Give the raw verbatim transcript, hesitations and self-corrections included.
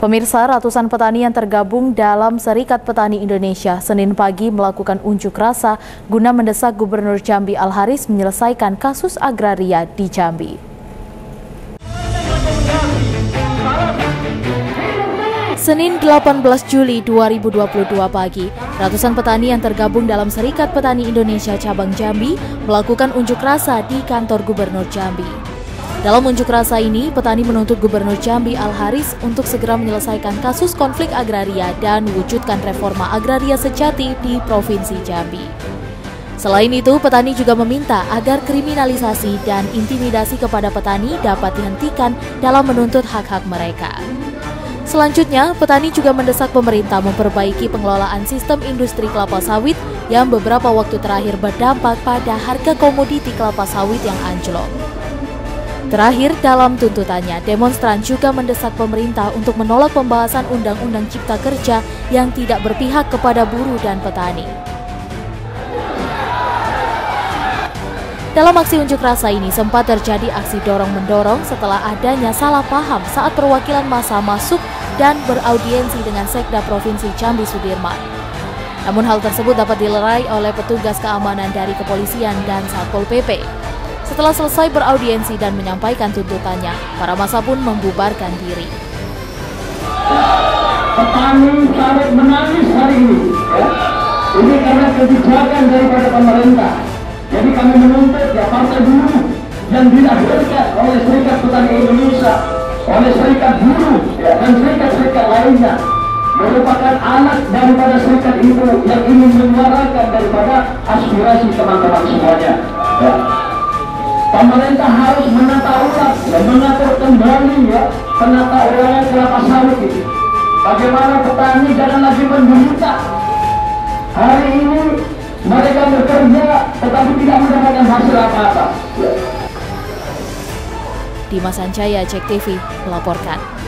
Pemirsa, ratusan petani yang tergabung dalam Serikat Petani Indonesia Senin pagi melakukan unjuk rasa guna mendesak Gubernur Jambi Al-Haris menyelesaikan kasus agraria di Jambi. Senin delapan belas Juli dua ribu dua puluh dua pagi, ratusan petani yang tergabung dalam Serikat Petani Indonesia Cabang Jambi melakukan unjuk rasa di kantor Gubernur Jambi. Dalam unjuk rasa ini, petani menuntut Gubernur Jambi Al-Haris untuk segera menyelesaikan kasus konflik agraria dan wujudkan reforma agraria sejati di Provinsi Jambi. Selain itu, petani juga meminta agar kriminalisasi dan intimidasi kepada petani dapat dihentikan dalam menuntut hak-hak mereka. Selanjutnya, petani juga mendesak pemerintah memperbaiki pengelolaan sistem industri kelapa sawit yang beberapa waktu terakhir berdampak pada harga komoditi kelapa sawit yang anjlok. Terakhir, dalam tuntutannya, demonstran juga mendesak pemerintah untuk menolak pembahasan Undang-Undang Cipta Kerja yang tidak berpihak kepada buruh dan petani. Dalam aksi unjuk rasa ini sempat terjadi aksi dorong-mendorong setelah adanya salah paham saat perwakilan massa masuk dan beraudiensi dengan Sekda Provinsi Jambi Sudirman. Namun hal tersebut dapat dilerai oleh petugas keamanan dari kepolisian dan Satpol P P. Setelah selesai beraudiensi dan menyampaikan tuntutannya, para massa pun membubarkan diri. Petani sangat menangis hari ini, ya. Ini karena kebijakan daripada pemerintah. Jadi kami menuntut ya partai buruh yang dilahirkan oleh Serikat Petani Indonesia, oleh serikat buruh ya, dan serikat-serikat lainnya, merupakan anak daripada serikat itu yang ingin menyuarakan daripada aspirasi teman-teman semuanya. Ya. Pemerintah harus menata ulang dan mengatur kembali ya penata ulangan kelapa sawit ini. Bagaimana petani jangan lagi menderita. Hari ini mereka bekerja tetapi tidak mendapatkan hasil apa-apa. Dimas Anjaya, Cek T V melaporkan.